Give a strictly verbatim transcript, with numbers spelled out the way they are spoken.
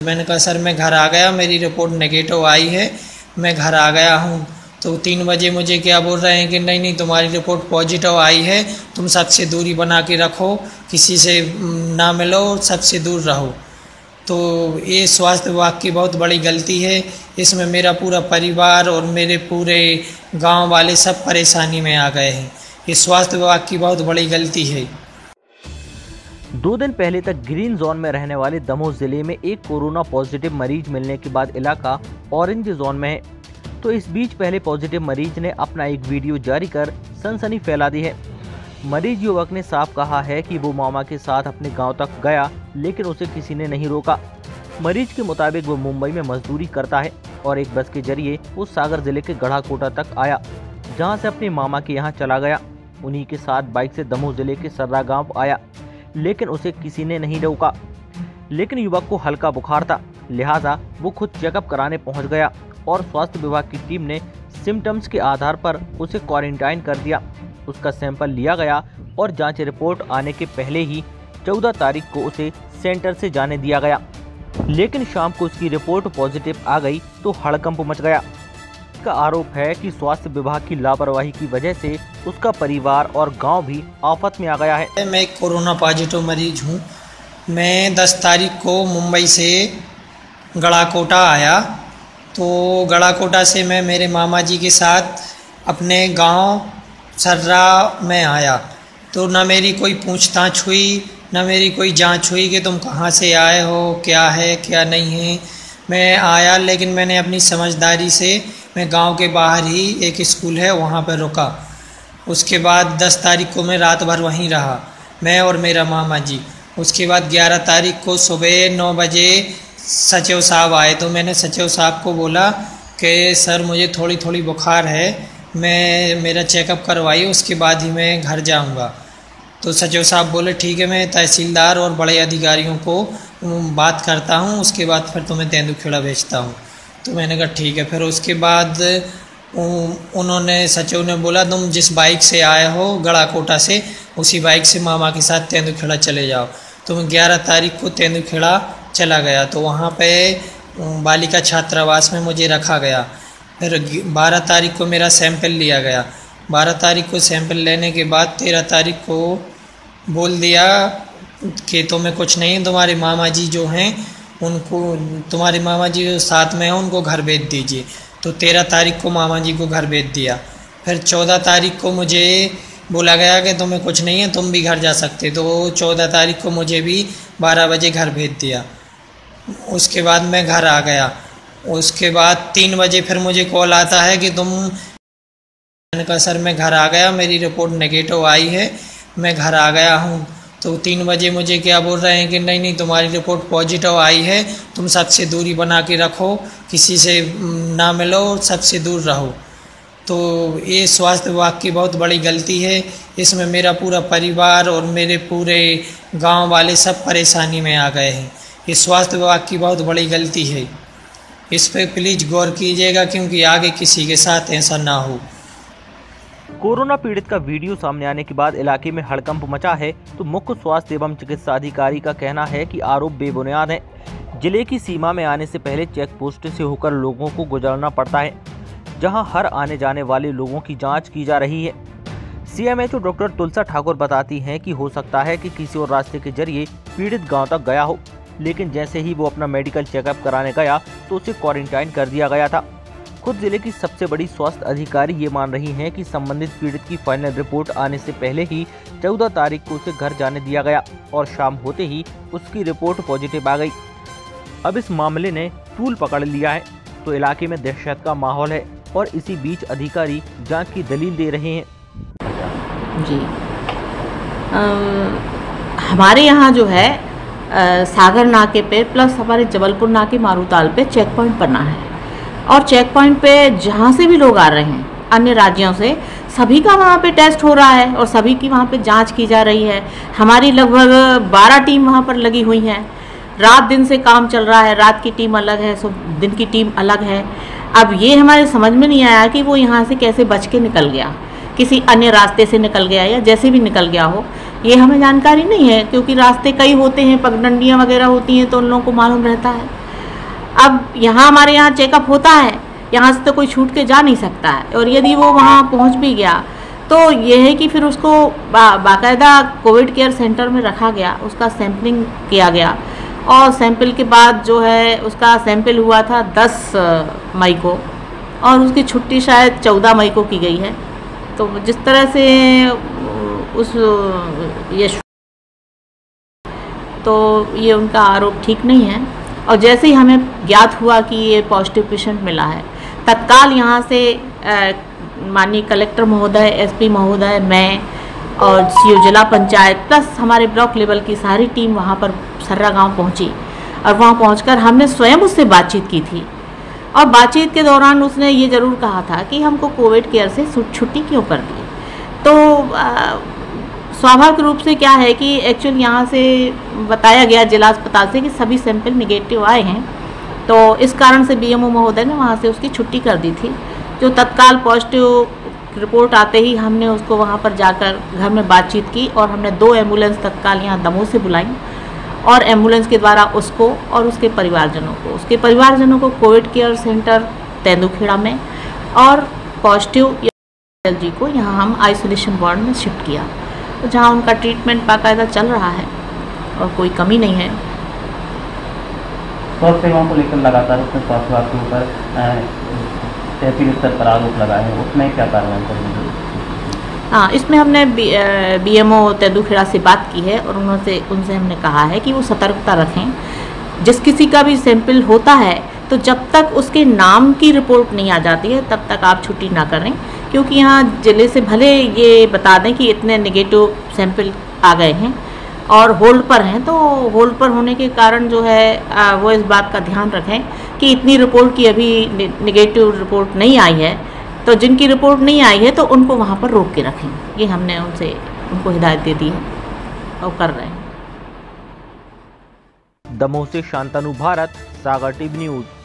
मैंने कहा सर मैं घर आ गया, मेरी रिपोर्ट नेगेटिव आई है, मैं घर आ गया हूँ। तो तीन बजे मुझे क्या बोल रहे हैं कि नहीं नहीं तुम्हारी रिपोर्ट पॉजिटिव आई है, तुम सबसे दूरी बना के रखो, किसी से ना मिलो, सबसे दूर रहो। तो ये स्वास्थ्य विभाग की बहुत बड़ी गलती है। इसमें मेरा पूरा परिवार और मेरे पूरे गांव वाले सब परेशानी में आ गए हैं। ये स्वास्थ्य विभाग की बहुत बड़ी गलती है। दो दिन पहले तक ग्रीन जोन में रहने वाले दमोह जिले में एक कोरोना पॉजिटिव मरीज मिलने के बाद इलाका ऑरेंज जोन में है। तो इस बीच पहले पॉजिटिव मरीज ने अपना एक वीडियो जारी कर सनसनी फैला दी है। मरीज युवक ने साफ कहा है कि वो मामा के साथ अपने गांव तक गया, लेकिन उसे किसी ने नहीं रोका। मरीज के मुताबिक वो मुंबई में मजदूरी करता है और एक बस के जरिए वो सागर जिले के गढ़ाकोटा तक आया, जहां से अपने मामा के यहाँ चला गया। उन्हीं के साथ बाइक से दमोह जिले के सर्रा गाँव आया, लेकिन उसे किसी ने नहीं रोका। लेकिन युवक को हल्का बुखार था, लिहाजा वो खुद चेकअप कराने पहुंच गया और स्वास्थ्य विभाग की टीम ने सिम्टम्स के आधार पर उसे क्वारंटाइन कर दिया। उसका सैंपल लिया गया और जांच रिपोर्ट आने के पहले ही चौदह तारीख को उसे सेंटर से जाने दिया गया, लेकिन शाम को उसकी रिपोर्ट पॉजिटिव आ गई तो हड़कंप मच गया। का आरोप है कि स्वास्थ्य विभाग की लापरवाही की वजह से उसका परिवार और गांव भी आफत में आ गया है। मैं एक कोरोना पॉजिटिव मरीज हूं। मैं दस तारीख को मुंबई से गढ़ाकोटा आया। तो गढ़ाकोटा से मैं मेरे मामा जी के साथ अपने गांव सर्रा में आया। तो ना मेरी कोई पूछताछ हुई, ना मेरी कोई जांच हुई कि तुम कहाँ से आए हो, क्या है क्या नहीं है। मैं आया, लेकिन मैंने अपनी समझदारी से मैं गांव के बाहर ही एक स्कूल है वहाँ पर रुका। उसके बाद दस तारीख को मैं रात भर वहीं रहा, मैं और मेरा मामा जी। उसके बाद ग्यारह तारीख को सुबह नौ बजे सचिव साहब आए। तो मैंने सचिव साहब को बोला कि सर मुझे थोड़ी थोड़ी बुखार है, मैं मेरा चेकअप करवाइए, उसके बाद ही मैं घर जाऊंगा। तो सचिव साहब बोले ठीक है, मैं तहसीलदार और बड़े अधिकारियों को बात करता हूं, उसके बाद फिर तुम्हें तेंदुखेड़ा भेजता हूं। तो मैंने कहा ठीक है। फिर उसके बाद उन्होंने सचिव ने बोला तुम जिस बाइक से आए हो गढ़ाकोटा से, उसी बाइक से मामा के साथ तेंदुखेड़ा चले जाओ। तो मैं ग्यारह तारीख को तेंदुखेड़ा चला गया। तो वहाँ पे बालिका छात्रावास में मुझे रखा गया। फिर बारह तारीख को मेरा सैंपल लिया गया। बारह तारीख को सैंपल लेने के बाद तेरह तारीख को बोल दिया कि तुम्हें कुछ नहीं, तुम्हारे मामा जी जो हैं उनको, तुम्हारे मामा जी जो साथ में हैं उनको घर भेज दीजिए। तो तेरह तारीख को मामा जी को घर भेज दिया। फिर चौदह तारीख को मुझे बोला गया कि तुम्हें कुछ नहीं है, तुम भी घर जा सकते। तो चौदह तारीख को मुझे भी बारह बजे घर भेज दिया। उसके बाद मैं घर आ गया। उसके बाद तीन बजे फिर मुझे कॉल आता है कि तुम, मैंने कहा सर मैं घर आ गया, मेरी रिपोर्ट नेगेटिव आई है, मैं घर आ गया हूँ। तो तीन बजे मुझे क्या बोल रहे हैं कि नहीं नहीं तुम्हारी रिपोर्ट पॉजिटिव आई है, तुम सबसे दूरी बना के रखो, किसी से ना मिलो, सबसे दूर रहो। तो ये स्वास्थ्य विभाग की बहुत बड़ी गलती है। इसमें मेरा पूरा परिवार और मेरे पूरे गांव वाले सब परेशानी में आ गए हैं। ये स्वास्थ्य विभाग की बहुत बड़ी गलती है। इस पर प्लीज़ गौर कीजिएगा, क्योंकि आगे किसी के साथ ऐसा ना हो। कोरोना पीड़ित का वीडियो सामने आने के बाद इलाके में हड़कंप मचा है। तो मुख्य स्वास्थ्य एवं चिकित्सा अधिकारी का कहना है कि आरोप बेबुनियाद है। जिले की सीमा में आने से पहले चेक पोस्ट से होकर लोगों को गुजरना पड़ता है, जहां हर आने जाने वाले लोगों की जांच की जा रही है। सीएमएचओ डॉक्टर तुलसा ठाकुर बताती हैं कि हो सकता है कि किसी और रास्ते के जरिए पीड़ित गांव तक गया हो, लेकिन जैसे ही वो अपना मेडिकल चेकअप कराने गया तो उसे क्वारंटाइन कर दिया गया था। खुद जिले की सबसे बड़ी स्वास्थ्य अधिकारी ये मान रही हैं कि संबंधित पीड़ित की फाइनल रिपोर्ट आने से पहले ही चौदह तारीख को उसे घर जाने दिया गया और शाम होते ही उसकी रिपोर्ट पॉजिटिव आ गई। अब इस मामले ने तूल पकड़ लिया है, तो इलाके में दहशत का माहौल है और इसी बीच अधिकारी जांच की दलील दे रहे हैं। जी आ, हमारे यहाँ जो है आ, सागर नाके पे प्लस हमारे जबलपुर नाके मारूताल पे चेक पॉइंट बना है, और चेक पॉइंट पे जहाँ से भी लोग आ रहे हैं अन्य राज्यों से, सभी का वहाँ पे टेस्ट हो रहा है और सभी की वहाँ पे जांच की जा रही है। हमारी लगभग बारह टीम वहाँ पर लगी हुई हैं। रात दिन से काम चल रहा है, रात की टीम अलग है, सुबह दिन की टीम अलग है। अब ये हमारे समझ में नहीं आया कि वो यहाँ से कैसे बच के निकल गया, किसी अन्य रास्ते से निकल गया या जैसे भी निकल गया हो, ये हमें जानकारी नहीं है, क्योंकि रास्ते कई होते हैं, पगडंडियाँ वगैरह होती हैं तो उन लोगों को मालूम रहता है। अब यहाँ हमारे यहाँ चेकअप होता है, यहाँ से तो कोई छूट के जा नहीं सकता है, और यदि वो वहाँ पहुँच भी गया तो ये है कि फिर उसको बा, बाकायदा कोविड केयर सेंटर में रखा गया, उसका सैम्पलिंग किया गया, और सैंपल के बाद जो है उसका सैंपल हुआ था दस मई को, और उसकी छुट्टी शायद चौदह मई को की गई है। तो जिस तरह से उस ये तो ये उनका आरोप ठीक नहीं है। और जैसे ही हमें ज्ञात हुआ कि ये पॉजिटिव पेशेंट मिला है, तत्काल यहाँ से माननीय कलेक्टर महोदय, एसपी महोदय, मैं और सीओ जिला पंचायत प्लस हमारे ब्लॉक लेवल की सारी टीम वहाँ पर सर्रा गांव पहुँची, और वहाँ पहुँचकर हमने स्वयं उससे बातचीत की थी। और बातचीत के दौरान उसने ये ज़रूर कहा था कि हमको कोविड केयर से छुट्टी क्यों कर दी। तो आ, स्वाभाविक रूप से क्या है कि एक्चुअल यहाँ से बताया गया जिला अस्पताल से कि सभी सैंपल निगेटिव आए हैं, तो इस कारण से बीएमओ महोदय ने वहाँ से उसकी छुट्टी कर दी थी। जो तत्काल पॉजिटिव रिपोर्ट आते ही हमने उसको वहाँ पर जाकर घर में बातचीत की, और हमने दो एम्बुलेंस तत्काल यहाँ दमोह से बुलाई, और एम्बुलेंस के द्वारा उसको और उसके परिवारजनों को उसके परिवारजनों को कोविड केयर सेंटर तेंदुखेड़ा में, और पॉजिटिव जी को यहाँ हम आइसोलेशन वार्ड में शिफ्ट किया, तो जहाँ उनका ट्रीटमेंट बाकायदा चल रहा है और कोई कमी नहीं है। स्वास्थ्य सेवाओं को लेकर लगातार उसने स्वास्थ्य विभाग के ऊपर तहसील स्तर पर आरोप लगाए हैं, उसमें क्या कार्रवाई करेंगे? हाँ, इसमें हमने बी एम ओ तेंदुखेड़ा से बात की है, और उन्होंने उनसे हमने कहा है कि वो सतर्कता रखें। जिस किसी का भी सैंपल होता है तो जब तक उसके नाम की रिपोर्ट नहीं आ जाती है तब तक आप छुट्टी ना करें, क्योंकि यहाँ जिले से भले ये बता दें कि इतने नेगेटिव सैंपल आ गए हैं और होल्ड पर हैं, तो होल्ड पर होने के कारण जो है वो इस बात का ध्यान रखें कि इतनी रिपोर्ट की अभी नेगेटिव रिपोर्ट नहीं आई है, तो जिनकी रिपोर्ट नहीं आई है तो उनको वहाँ पर रोक के रखें। ये हमने उनसे उनको हिदायत दे दी है और कर रहे हैं। दमोह से शांतनु भारत, सागर टीवी न्यूज़।